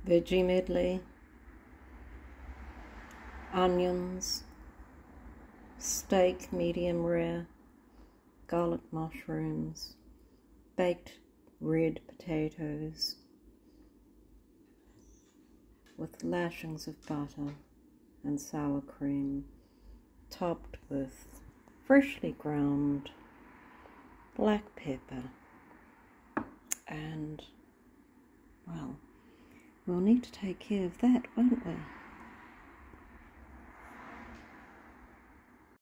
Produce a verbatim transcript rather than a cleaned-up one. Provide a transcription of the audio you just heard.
veggie medley, onions, steak medium rare, garlic mushrooms, baked red potatoes with lashings of butter and sour cream, topped with freshly ground black pepper. And, well, we'll need to take care of that, won't we?